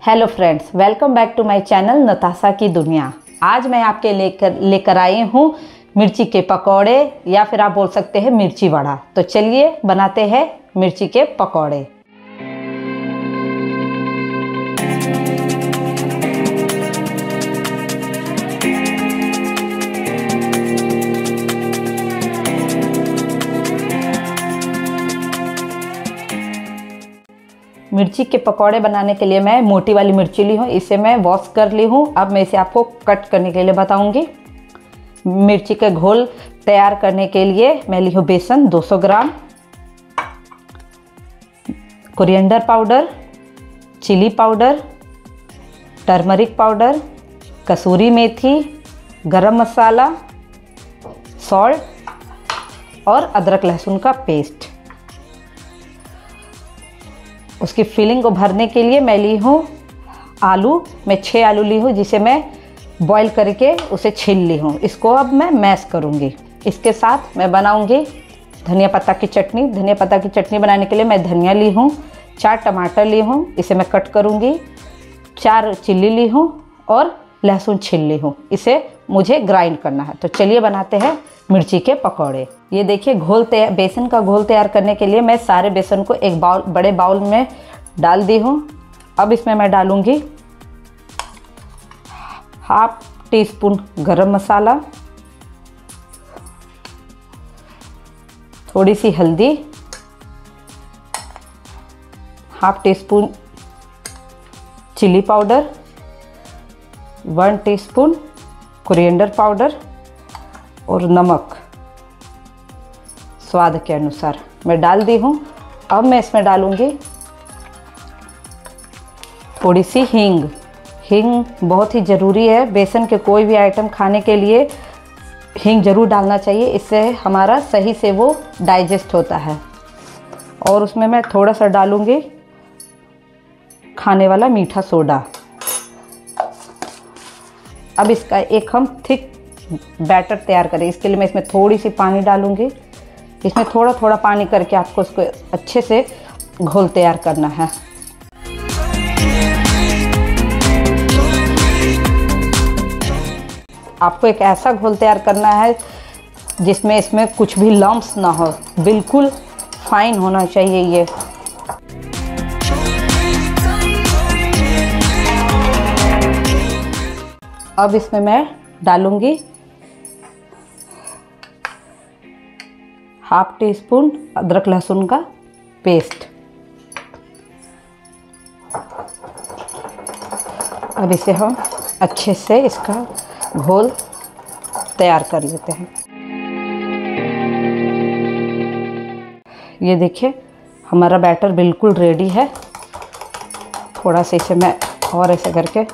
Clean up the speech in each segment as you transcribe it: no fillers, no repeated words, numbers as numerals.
Hello friends, welcome back to my channel Natasha की दुनिया। आज मैं आपके लेकर आई हूँ मिर्ची के पकौड़े या फिर आप बोल सकते हैं मिर्ची वड़ा। तो चलिए बनाते हैं मिर्ची के पकौड़े। मिर्ची के पकौड़े बनाने के लिए मैं मोटी वाली मिर्ची ली हूँ। इसे मैं वॉश कर ली हूँ। अब मैं इसे आपको कट करने के लिए बताऊंगी। मिर्ची के घोल तैयार करने के लिए मैं ली हूँ बेसन 200 gram, coriander powder, chilli powder, turmeric powder, kasuri methi, garam masala, salt और अदरक लहसुन का पेस्ट। उसकी फिलिंग को भरने के लिए मैं ली हूँ आलू। मैं 6 आलू ली हूँ, जिसे मैं बॉईल करके उसे छील ली हूँ। इसको अब मैं मैश करूँगी। इसके साथ मैं बनाऊँगी धनिया पत्ता की चटनी। धनिया पत्ता की चटनी बनाने के लिए मैं धनिया ली हूँ, 4 टमाटर ली हूँ, इसे मैं कट करूँगी, 4 चिल्ली ली हूँ और लहसुन छील ली हूँ। इसे मुझे ग्राइंड करना है। तो चलिए बनाते हैं मिर्ची के पकौड़े। ये देखिए बेसन का घोल तैयार करने के लिए मैं सारे बेसन को एक बड़े बाउल में डाल दी हूँ। अब इसमें मैं डालूँगी हाफ टी स्पून गरम मसाला, थोड़ी सी हल्दी, half teaspoon chilli powder, 1 teaspoon coriander powder और नमक स्वाद के अनुसार मैं डाल दी हूँ। अब मैं इसमें डालूँगी थोड़ी सी हींग। हींग बहुत ही ज़रूरी है। बेसन के कोई भी आइटम खाने के लिए हींग ज़रूर डालना चाहिए। इससे हमारा सही से वो डाइजेस्ट होता है। और उसमें मैं थोड़ा सा डालूँगी खाने वाला मीठा सोडा। अब इसका एक हम थिक बैटर तैयार करें। इसके लिए मैं इसमें थोड़ी सी पानी डालूँगी। इसमें थोड़ा थोड़ा पानी करके आपको इसको अच्छे से घोल तैयार करना है। आपको एक ऐसा घोल तैयार करना है जिसमें इसमें कुछ भी लम्प्स ना हो, बिल्कुल फाइन होना चाहिए ये। अब इसमें मैं डालूंगी हाफ टी स्पून अदरक लहसुन का पेस्ट। अब इसे हम अच्छे से इसका घोल तैयार कर लेते हैं। ये देखिए हमारा बैटर बिल्कुल रेडी है। थोड़ा सा इसे मैं और ऐसे करके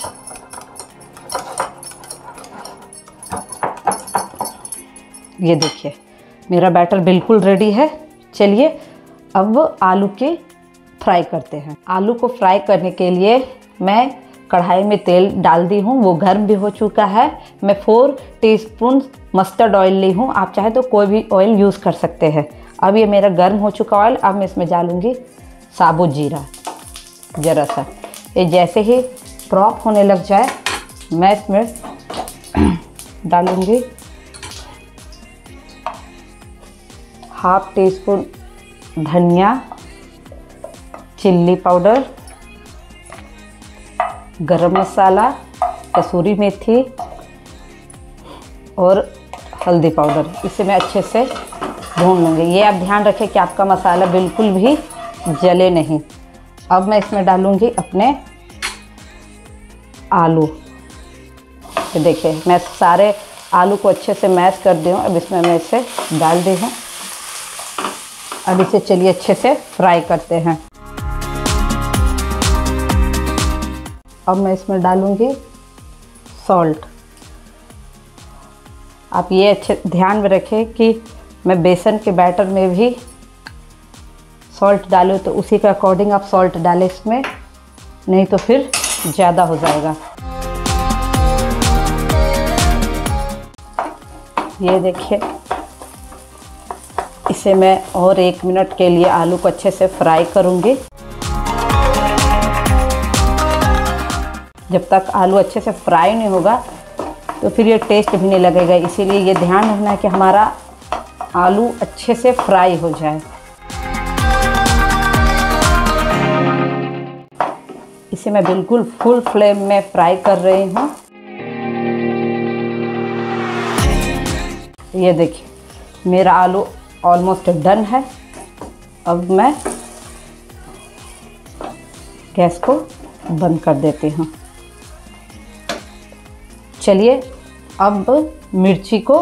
ये देखिए मेरा बैटर बिल्कुल रेडी है। चलिए अब आलू के फ्राई करते हैं। आलू को फ्राई करने के लिए मैं कढ़ाई में तेल डाल दी हूँ। वो गर्म भी हो चुका है। मैं 4 टीस्पून मस्टर्ड ऑयल ली हूँ। आप चाहे तो कोई भी ऑयल यूज़ कर सकते हैं। अब ये मेरा गर्म हो चुका ऑयल। अब मैं इसमें डालूँगी साबुत जीरा ज़रा सा। ये जैसे ही प्रॉप होने लग जाए मैं इसमें डालूँगी हाफ टी स्पून धनिया, चिल्ली पाउडर, गरम मसाला, कसूरी मेथी और हल्दी पाउडर। इसे मैं अच्छे से भून लूँगी। ये आप ध्यान रखें कि आपका मसाला बिल्कुल भी जले नहीं। अब मैं इसमें डालूँगी अपने आलू। तो देखिए मैं सारे आलू को अच्छे से मैश कर दी हूँ। अब इसमें मैं इसे डाल दी हूँ। अब इसे चलिए अच्छे से फ्राई करते हैं। अब मैं इसमें डालूँगी सॉल्ट। आप ये अच्छे ध्यान में रखें कि मैं बेसन के बैटर में भी सॉल्ट डालूँ, तो उसी के अकॉर्डिंग आप सॉल्ट डालें इसमें, नहीं तो फिर ज़्यादा हो जाएगा। ये देखिए इसे मैं और 1 मिनट के लिए आलू को अच्छे से फ्राई करूँगी। जब तक आलू अच्छे से फ्राई नहीं होगा तो फिर ये टेस्ट भी नहीं लगेगा। इसीलिए ये ध्यान रखना है कि हमारा आलू अच्छे से फ्राई हो जाए। इसे मैं बिल्कुल फुल फ्लेम में फ्राई कर रही हूँ। ये देखिए मेरा आलू ऑलमोस्ट डन है। अब मैं गैस को बंद कर देती हूँ। चलिए अब मिर्ची को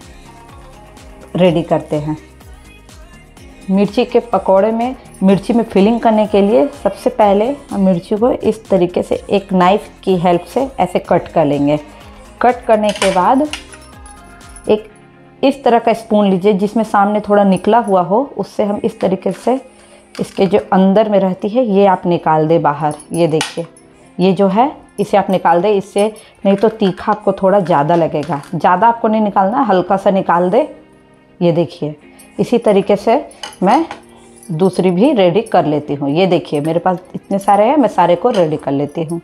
रेडी करते हैं। मिर्ची के पकोड़े में मिर्ची में फिलिंग करने के लिए सबसे पहले हम मिर्ची को इस तरीके से एक नाइफ़ की हेल्प से ऐसे कट कर लेंगे। कट करने के बाद एक इस तरह का स्पून लीजिए जिसमें सामने थोड़ा निकला हुआ हो, उससे हम इस तरीके से इसके जो अंदर में रहती है ये आप निकाल दे बाहर। ये देखिए ये जो है इसे आप निकाल दे, इससे नहीं तो तीखा आपको थोड़ा ज़्यादा लगेगा। ज़्यादा आपको नहीं निकालना, हल्का सा निकाल दे। ये देखिए इसी तरीके से मैं दूसरी भी रेडी कर लेती हूँ। ये देखिए मेरे पास इतने सारे हैं, मैं सारे को रेडी कर लेती हूँ।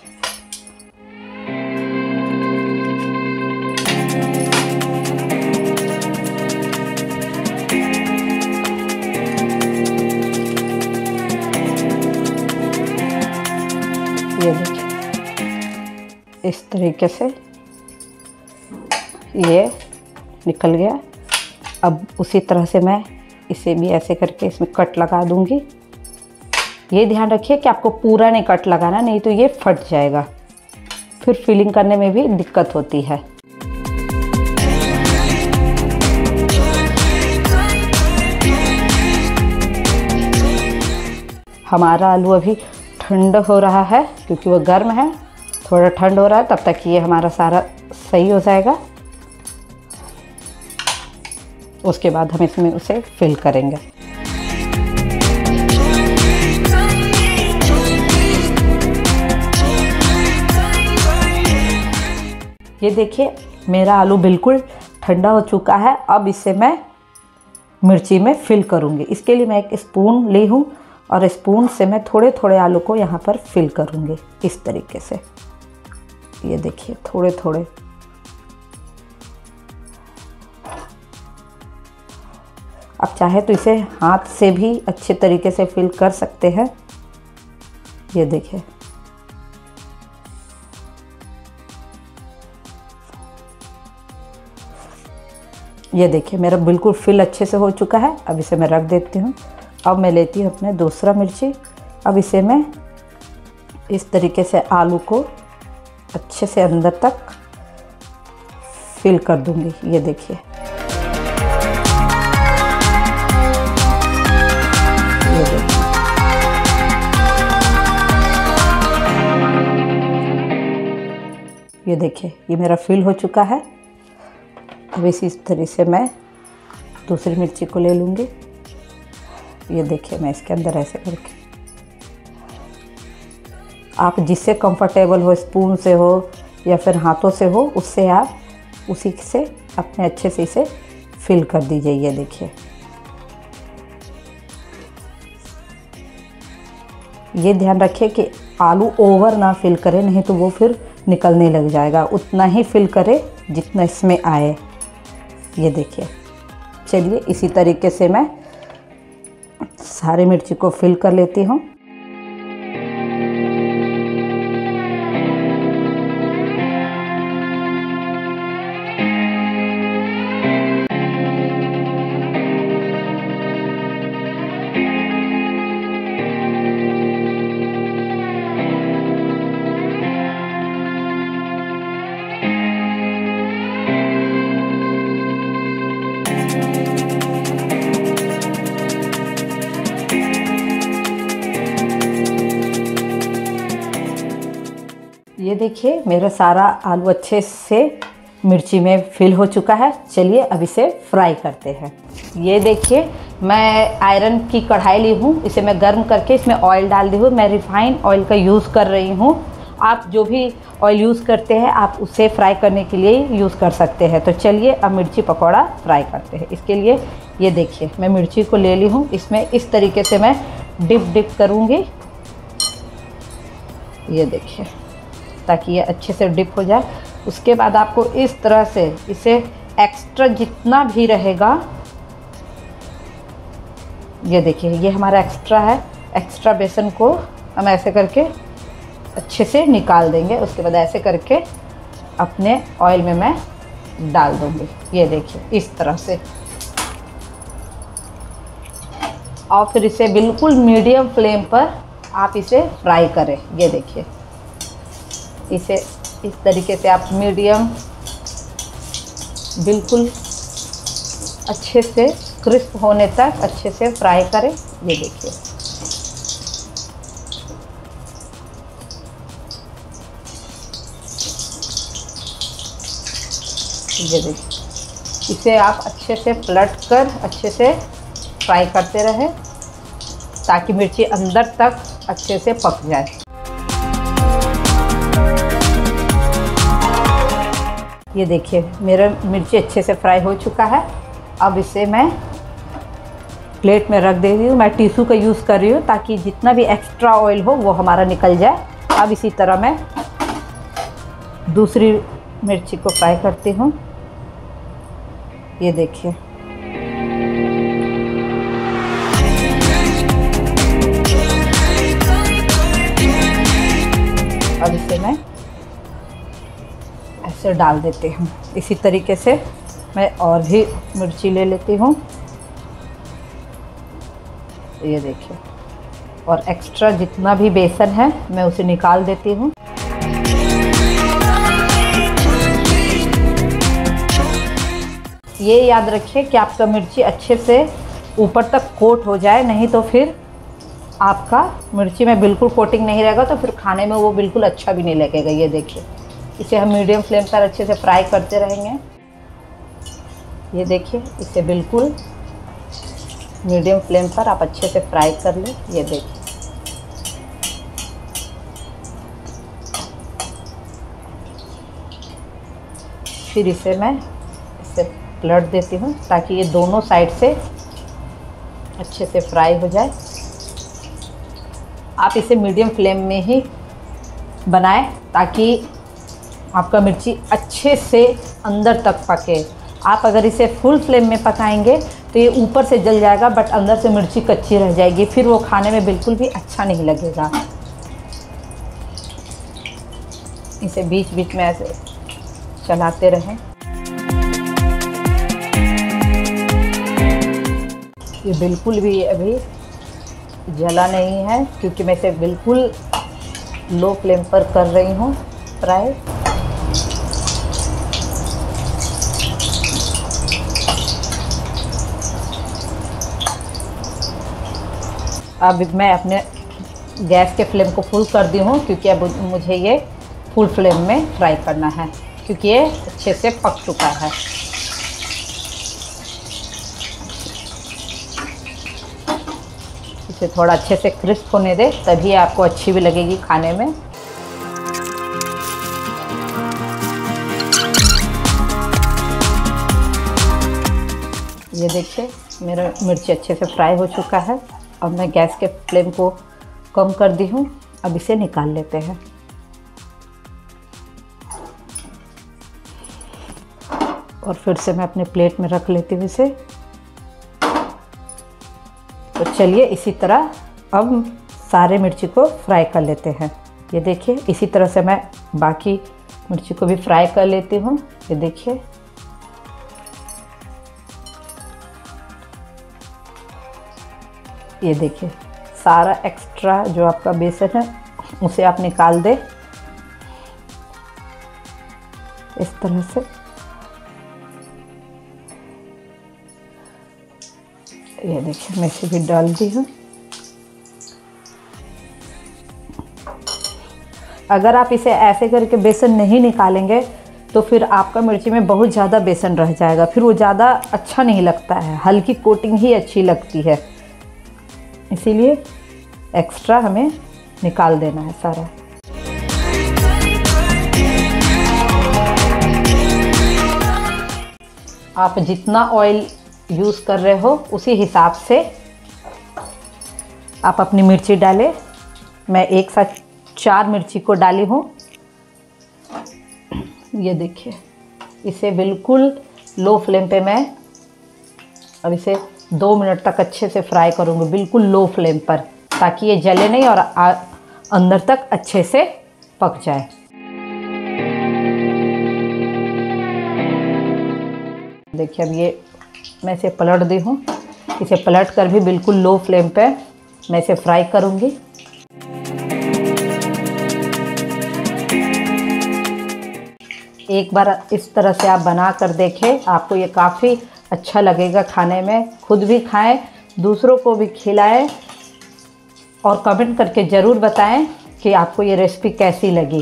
ये देखिए इस तरीके से ये निकल गया। अब उसी तरह से मैं इसे भी ऐसे करके इसमें कट लगा दूंगी। ये ध्यान रखिए कि आपको पूरा नहीं कट लगाना, नहीं तो ये फट जाएगा, फिर फिलिंग करने में भी दिक्कत होती है। हमारा आलू अभी ठंडा हो रहा है क्योंकि वो गर्म है, थोड़ा ठंड हो रहा है। तब तक ये हमारा सारा सही हो जाएगा। उसके बाद हम इसमें उसे फिल करेंगे। ये देखिए मेरा आलू बिल्कुल ठंडा हो चुका है। अब इसे मैं मिर्ची में फिल करूँगी। इसके लिए मैं एक स्पून ली हूँ और स्पून से मैं थोड़े थोड़े आलू को यहाँ पर फिल करूँगी इस तरीके से। ये देखिए थोड़े थोड़े। आप चाहे तो इसे हाथ से भी अच्छे तरीके से फिल कर सकते हैं। ये देखिए ये देखिए मेरा बिल्कुल फिल अच्छे से हो चुका है। अब इसे मैं रख देती हूँ। अब मैं लेती हूँ अपने दूसरा मिर्ची। अब इसे मैं इस तरीके से आलू को अच्छे से अंदर तक फिल कर दूँगी। ये देखिए ये देखिए ये मेरा फिल हो चुका है। अब इसी तरह से मैं दूसरी मिर्ची को ले लूँगी। ये देखिए मैं इसके अंदर ऐसे करके, आप जिससे कंफर्टेबल हो, स्पून से हो या फिर हाथों से हो, उससे आप उसी से अपने अच्छे से इसे फिल कर दीजिए। ये देखिए ये ध्यान रखिए कि आलू ओवर ना फिल करें, नहीं तो वो फिर निकलने लग जाएगा। उतना ही फिल करे जितना इसमें आए। ये देखिए चलिए इसी तरीके से मैं सारे मिर्ची को फिल कर लेती हूँ। ये देखिए मेरा सारा आलू अच्छे से मिर्ची में फिल हो चुका है। चलिए अब इसे फ्राई करते हैं। ये देखिए मैं आयरन की कढ़ाई ली हूँ, इसे मैं गर्म करके इसमें ऑयल डाल दी हूँ। मैं रिफाइंड ऑयल का यूज़ कर रही हूँ। आप जो भी ऑयल यूज़ करते हैं आप उसे फ्राई करने के लिए यूज़ कर सकते हैं। तो चलिए अब मिर्ची पकौड़ा फ्राई करते हैं। इसके लिए ये देखिए मैं मिर्ची को ले ली हूँ, इसमें इस तरीके से मैं डिप करूँगी। ये देखिए ताकि ये अच्छे से डिप हो जाए। उसके बाद आपको इस तरह से इसे एक्स्ट्रा जितना भी रहेगा, ये देखिए ये हमारा एक्स्ट्रा है, एक्स्ट्रा बेसन को हम ऐसे करके अच्छे से निकाल देंगे। उसके बाद ऐसे करके अपने ऑयल में मैं डाल दूँगी, ये देखिए इस तरह से। और फिर इसे बिल्कुल मीडियम फ्लेम पर आप इसे फ्राई करें। ये देखिए इसे इस तरीके से आप मीडियम बिल्कुल अच्छे से क्रिस्प होने तक अच्छे से फ्राई करें। ये देखिए इसे आप अच्छे से पलट कर अच्छे से फ्राई करते रहें ताकि मिर्ची अंदर तक अच्छे से पक जाए। ये देखिए मेरा मिर्ची अच्छे से फ्राई हो चुका है। अब इसे मैं प्लेट में रख दे रही हूँ। मैं टिश्यू का यूज़ कर रही हूँ ताकि जितना भी एक्स्ट्रा ऑयल हो वो हमारा निकल जाए। अब इसी तरह मैं दूसरी मिर्ची को फ्राई करती हूँ। ये देखिए अब इसे मैं ऐसे डाल देती हूँ। इसी तरीके से मैं और भी मिर्ची ले लेती हूँ। ये देखिए और एक्स्ट्रा जितना भी बेसन है मैं उसे निकाल देती हूँ। ये याद रखिए कि आपका मिर्ची अच्छे से ऊपर तक कोट हो जाए, नहीं तो फिर आपका मिर्ची में बिल्कुल कोटिंग नहीं रहेगा तो फिर खाने में वो बिल्कुल अच्छा भी नहीं लगेगा। ये देखिए इसे हम मीडियम फ्लेम पर अच्छे से फ्राई करते रहेंगे। ये देखिए इसे बिल्कुल मीडियम फ्लेम पर आप अच्छे से फ्राई कर लें। ये देखिए फिर इसे मैं पलट देती हूँ ताकि ये दोनों साइड से अच्छे से फ्राई हो जाए। आप इसे मीडियम फ्लेम में ही बनाएं ताकि आपका मिर्ची अच्छे से अंदर तक पके। आप अगर इसे फुल फ्लेम में पकाएंगे तो ये ऊपर से जल जाएगा बट अंदर से मिर्ची कच्ची रह जाएगी, फिर वो खाने में बिल्कुल भी अच्छा नहीं लगेगा। इसे बीच बीच में ऐसे चलाते रहें। ये बिल्कुल भी अभी जला नहीं है क्योंकि मैं इसे बिल्कुल लो फ्लेम पर कर रही हूँ फ्राई। अब मैं अपने गैस के फ्लेम को फुल कर दी हूँ क्योंकि अब मुझे ये फुल फ्लेम में फ्राई करना है क्योंकि ये अच्छे से पक चुका है। इसे थोड़ा अच्छे से क्रिस्प होने दे तभी आपको अच्छी भी लगेगी खाने में। ये देखिए मेरा मिर्ची अच्छे से फ्राई हो चुका है। अब मैं गैस के फ्लेम को कम कर दी हूँ। अब इसे निकाल लेते हैं। और फिर से मैं अपने प्लेट में रख लेती हूँ इसे। तो चलिए इसी तरह अब सारे मिर्ची को फ्राई कर लेते हैं। ये देखिए इसी तरह से मैं बाकी मिर्ची को भी फ्राई कर लेती हूँ। ये देखिए ये देखिए सारा एक्स्ट्रा जो आपका बेसन है उसे आप निकाल दें इस तरह से। ये देखिए मैं इसे भी डाल दी हूँ। अगर आप इसे ऐसे करके बेसन नहीं निकालेंगे तो फिर आपका मिर्ची में बहुत ज़्यादा बेसन रह जाएगा, फिर वो ज़्यादा अच्छा नहीं लगता है। हल्की कोटिंग ही अच्छी लगती है, इसीलिए एक्स्ट्रा हमें निकाल देना है सारा। आप जितना ऑयल यूज़ कर रहे हो उसी हिसाब से आप अपनी मिर्ची डालें। मैं एक साथ 4 मिर्ची को डाली हूँ ये देखिए, इसे बिल्कुल लो फ्लेम पे मैं अब इसे 2 मिनट तक अच्छे से फ्राई करूँगी, बिल्कुल लो फ्लेम पर, ताकि ये जले नहीं और अंदर तक अच्छे से पक जाए। देखिए अब ये मैं इसे पलट दी हूँ। इसे पलट कर भी बिल्कुल लो फ्लेम पे मैं इसे फ्राई करूँगी। एक बार इस तरह से आप बना कर देखें, आपको ये काफ़ी अच्छा लगेगा खाने में। खुद भी खाएं, दूसरों को भी खिलाएं और कमेंट करके ज़रूर बताएं कि आपको ये रेसिपी कैसी लगी।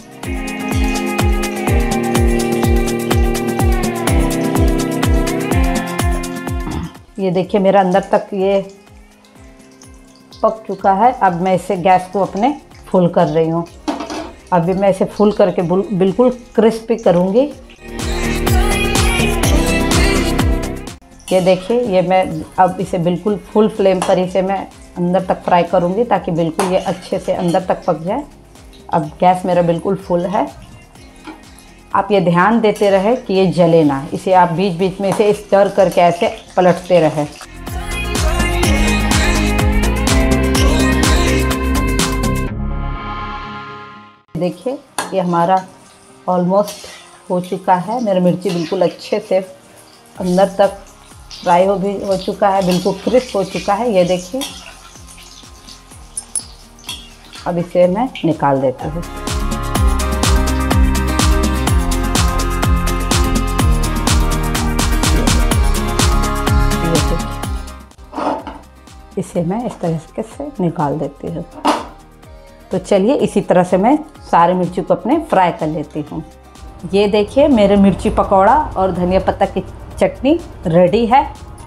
ये देखिए मेरा अंदर तक ये पक चुका है। अब मैं इसे गैस को अपने फुल कर रही हूँ। अभी मैं इसे फुल करके बिल्कुल क्रिस्पी करूँगी। ये देखिए, ये मैं अब इसे बिल्कुल फुल फ्लेम पर इसे मैं अंदर तक फ्राई करूँगी, ताकि बिल्कुल ये अच्छे से अंदर तक पक जाए। अब गैस मेरा बिल्कुल फुल है। आप ये ध्यान देते रहे कि ये जले ना, इसे आप बीच बीच में इसे स्टर करके ऐसे पलटते रहे। देखिए ये हमारा ऑलमोस्ट हो चुका है। मेरा मिर्ची बिल्कुल अच्छे से अंदर तक फ्राई हो चुका है, बिल्कुल क्रिस्प हो चुका है। ये देखिए, अब इसे मैं निकाल देती हूँ। इसे मैं इस तरीके से निकाल देती हूँ। तो चलिए इसी तरह से मैं सारे मिर्ची को अपने फ्राई कर लेती हूँ। ये देखिए मेरे मिर्ची पकौड़ा और धनिया पत्ता की चटनी रेडी है।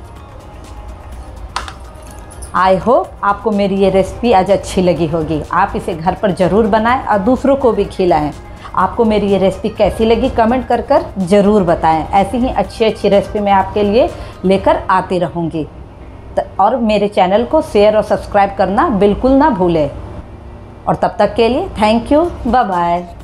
आई होप आपको मेरी ये रेसिपी आज अच्छी लगी होगी। आप इसे घर पर ज़रूर बनाएं और दूसरों को भी खिलाएं। आपको मेरी ये रेसिपी कैसी लगी कमेंट कर ज़रूर बताएं। ऐसी ही अच्छी अच्छी रेसिपी मैं आपके लिए लेकर आती रहूँगी। और मेरे चैनल को शेयर और सब्सक्राइब करना बिल्कुल ना भूलें। और तब तक के लिए थैंक यू, बाय बाय।